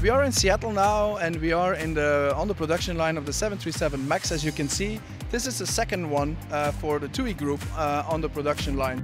We are in Seattle now, and we are on the production line of the 737 MAX. As you can see, this is the second one for the TUI Group on the production line.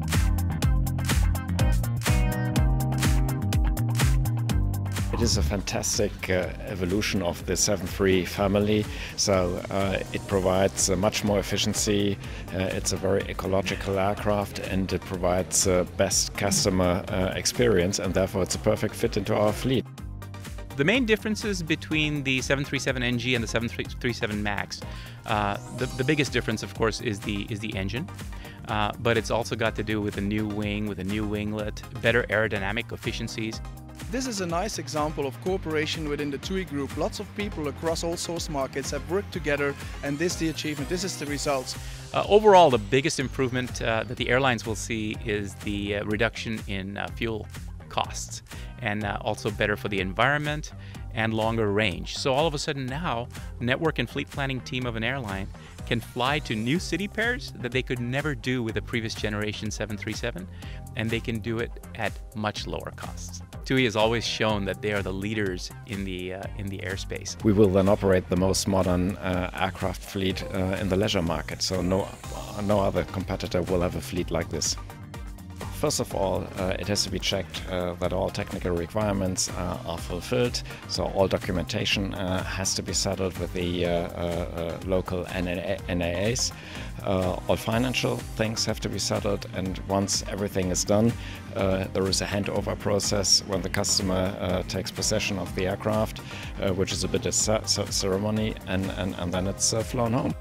It is a fantastic evolution of the 73 family, so it provides much more efficiency, it's a very ecological aircraft, and it provides best customer experience, and therefore it's a perfect fit into our fleet. The main differences between the 737NG and the 737 MAX, the biggest difference, of course, is the engine. But it's also got to do with a new wing, with a new winglet, better aerodynamic efficiencies. This is a nice example of cooperation within the TUI Group. Lots of people across all source markets have worked together, and this is the achievement, this is the results. Overall, the biggest improvement that the airlines will see is the reduction in fuel costs, and also better for the environment and longer range. So all of a sudden now, network and fleet planning team of an airline can fly to new city pairs that they could never do with a previous generation 737, and they can do it at much lower costs. TUI has always shown that they are the leaders in the airspace. We will then operate the most modern aircraft fleet in the leisure market, so no other competitor will have a fleet like this. First of all, it has to be checked that all technical requirements are fulfilled, so all documentation has to be settled with the local NAAs. All financial things have to be settled, and once everything is done, there is a handover process when the customer takes possession of the aircraft, which is a bit of ceremony, and then it's flown home.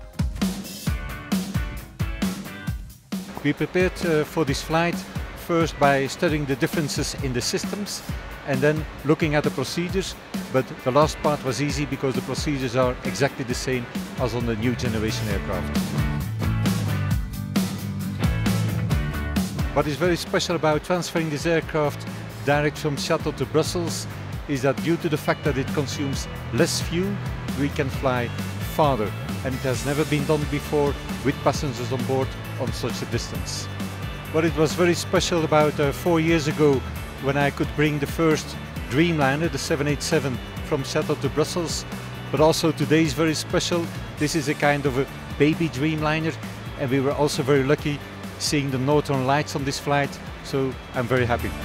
We prepared for this flight first by studying the differences in the systems and then looking at the procedures, but the last part was easy because the procedures are exactly the same as on the new generation aircraft. What is very special about transferring this aircraft direct from Seattle to Brussels is that due to the fact that it consumes less fuel, we can fly farther, and it has never been done before with passengers on board on such a distance. What it was very special about 4 years ago, when I could bring the first Dreamliner, the 787, from Seattle to Brussels, but also today is very special. This is a kind of a baby Dreamliner, and we were also very lucky seeing the Northern Lights on this flight, so I'm very happy.